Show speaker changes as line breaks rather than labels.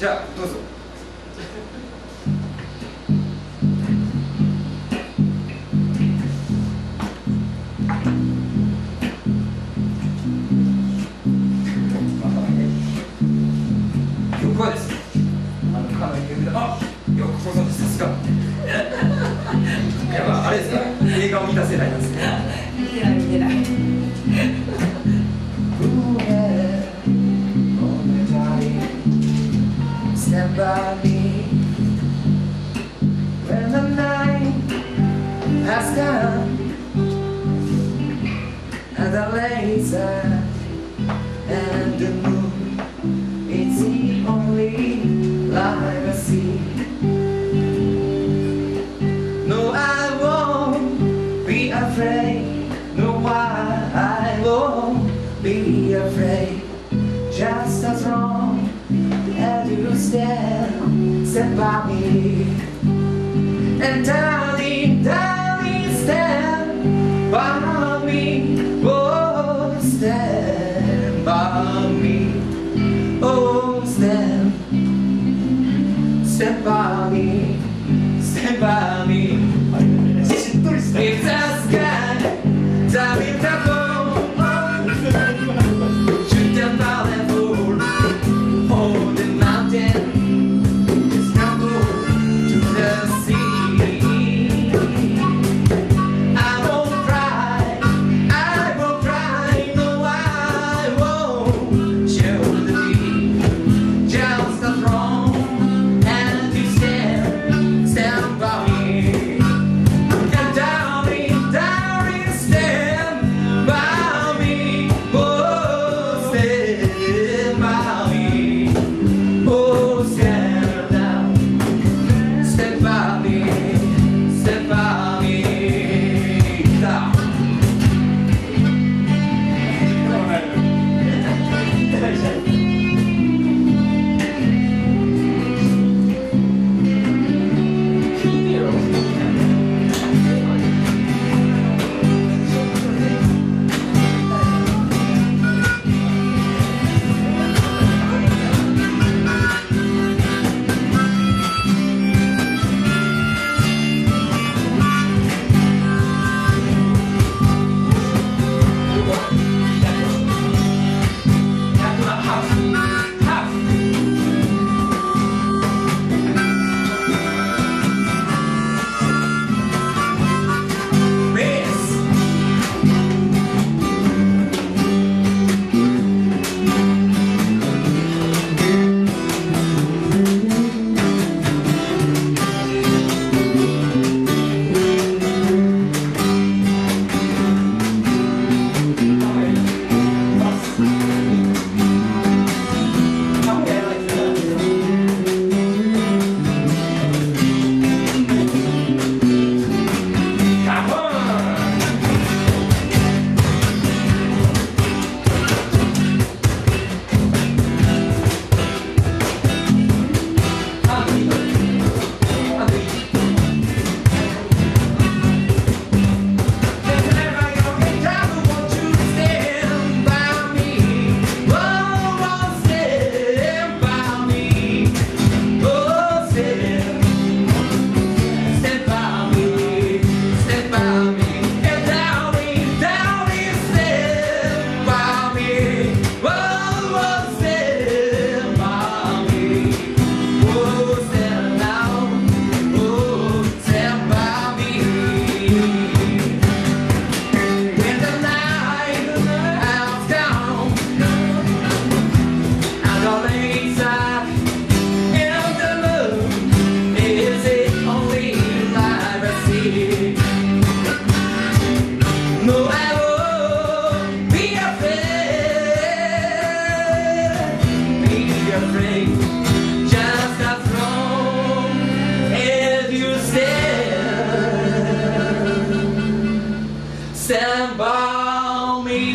じゃあどうぞ。曲はですね、かなり有名だ。あ、よくご存知ですか。やっぱあれですか、映画を見た世代なんですね。
見てない見てない。
Stand by me when the night has come and the laser and the moon is the only light I see. No, I won't be afraid. No, I won't be afraid. Just as long as you stand by me. And darling, darling, stand by me. Oh, stand by me. Oh, stand by me. Stand by me.